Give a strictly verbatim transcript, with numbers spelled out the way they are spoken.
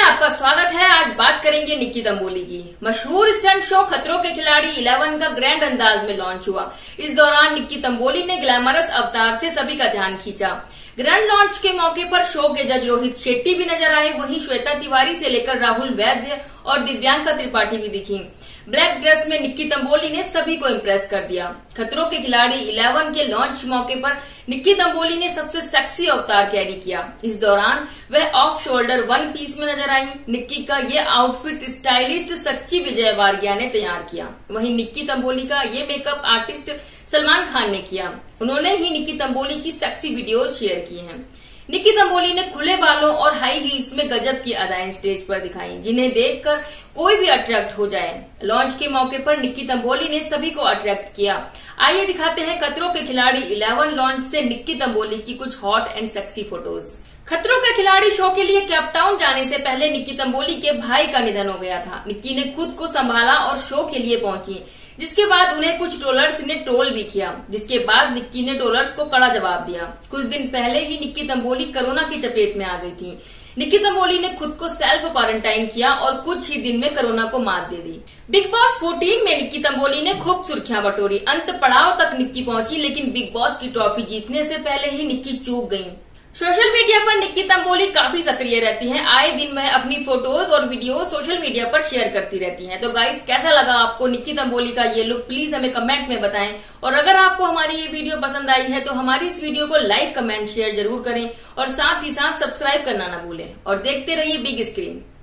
आपका स्वागत है। आज बात करेंगे निक्की तंबोली की। मशहूर स्टंट शो खतरों के खिलाड़ी इलेवन का ग्रैंड अंदाज में लॉन्च हुआ। इस दौरान निक्की तंबोली ने ग्लैमरस अवतार से सभी का ध्यान खींचा। ग्रैंड लॉन्च के मौके पर शो के जज रोहित शेट्टी भी नजर आए, वहीं श्वेता तिवारी से लेकर राहुल वैद्य और दिव्यांका त्रिपाठी भी दिखी। ब्लैक ड्रेस में निक्की तंबोली ने सभी को इम्प्रेस कर दिया। खतरों के खिलाड़ी इलेवन के लॉन्च मौके पर निक्की तंबोली ने सबसे सेक्सी अवतार कैरी किया। इस दौरान वह ऑफ शोल्डर वन पीस में नजर आई। निक्की का ये आउटफिट स्टाइलिस्ट सच्ची विजय वारिया ने तैयार किया। वहीं निक्की तंबोली का ये मेकअप आर्टिस्ट सलमान खान ने किया। उन्होंने ही निक्की तंबोली की सेक्सी वीडियोज शेयर की हैं। निक्की तंबोली ने खुले बालों और हाई हील्स में गजब की अदाएं स्टेज पर दिखाई, जिन्हें देखकर कोई भी अट्रैक्ट हो जाए। लॉन्च के मौके पर निक्की तंबोली ने सभी को अट्रैक्ट किया। आइए दिखाते हैं खतरों के खिलाड़ी इलेवन लॉन्च से निक्की तंबोली की कुछ हॉट एंड सेक्सी फोटोज। खतरों के खिलाड़ी शो के लिए केपटाउन जाने से पहले निक्की तंबोली के भाई का निधन हो गया था। निक्की ने खुद को संभाला और शो के लिए पहुंची, जिसके बाद उन्हें कुछ ट्रोलर्स ने ट्रोल भी किया, जिसके बाद निक्की ने ट्रोलर्स को कड़ा जवाब दिया। कुछ दिन पहले ही निक्की तंबोली कोरोना की चपेट में आ गई थी। निक्की तंबोली ने खुद को सेल्फ क्वारंटाइन किया और कुछ ही दिन में कोरोना को मात दे दी। बिग बॉस चौदह में निक्की तंबोली ने खूब सुर्खियां बटोरी। अंत पड़ाव तक निक्की पहुंची, लेकिन बिग बॉस की ट्रॉफी जीतने से पहले ही निक्की चूक गयी। सोशल मीडिया पर निक्की तंबोली काफी सक्रिय रहती हैं। आए दिन वह अपनी फोटोज और वीडियो सोशल मीडिया पर शेयर करती रहती हैं। तो गाइस, कैसा लगा आपको निक्की तंबोली का ये लुक, प्लीज हमें कमेंट में बताएं। और अगर आपको हमारी ये वीडियो पसंद आई है तो हमारी इस वीडियो को लाइक, कमेंट, शेयर जरूर करें और साथ ही साथ सब्सक्राइब करना ना भूलें। और देखते रहिए बिग स्क्रीन।